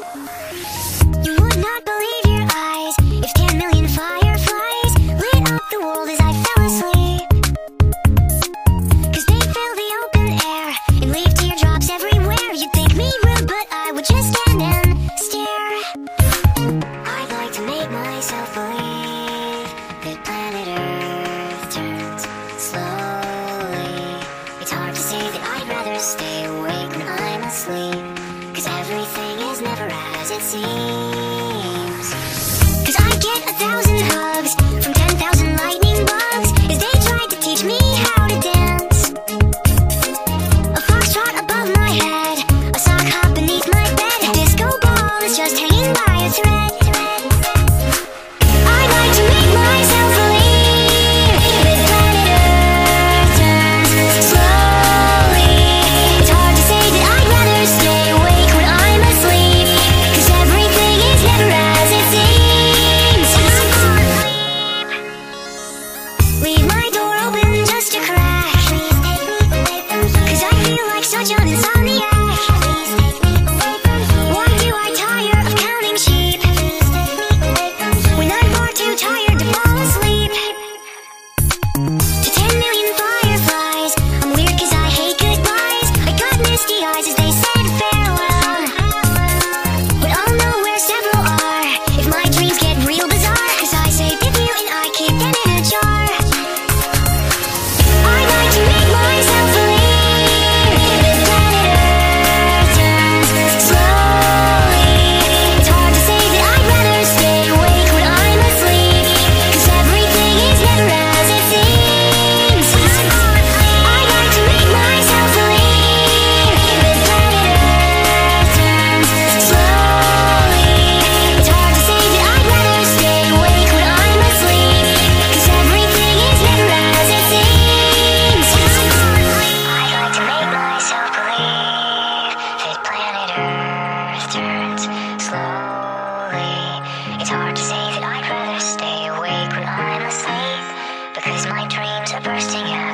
You would not believe your eyes if 10 million fireflies lit up the world as I fell asleep. 'Cause they fill the open air and leave teardrops everywhere. You'd think me rude, but I would just stand and stare. I'd like to make myself believe that planet Earth turns slowly. It's hard to say that I'd rather stay awake when I'm asleep, 'cause everything is never as it seems. 'Cause I get 1,000 hugs from 10,000 lightning bugs as they tried to teach me how to dance. A foxtrot above my head, a sock hop beneath my bed, a disco ball is just hanging by a thread. I'd like to make myself believe that planet Earth turns slowly. It's hard to say that I'd rather stay awake when I'm asleep, 'cause everything is never as it seems. Leave my door open just a crack, 'cause I feel like such an insomniac. Why do I tire of counting sheep when I'm far too tired to fall asleep? To 10 million fireflies, I'm weird 'cause I hate goodbyes. I got misty eyes as they said farewell, but I'll know where several are if my dreams get real bizarre, 'cause I say Btw and I keep them in a jar. I'd like to make myself believe that planet Earth turns slowly. It's hard to say that I'd rather stay awake when I'm asleep, 'cause everything is never as it seems. I'd like to make myself believe that planet Earth turns slowly. It's hard to say that I'd rather stay awake when I'm asleep, 'cause everything is never as it seems. I'd like to make myself believe that planet Earth turns slowly. It's hard to say that I'd rather stay awake when I'm asleep, because my dreams are bursting out.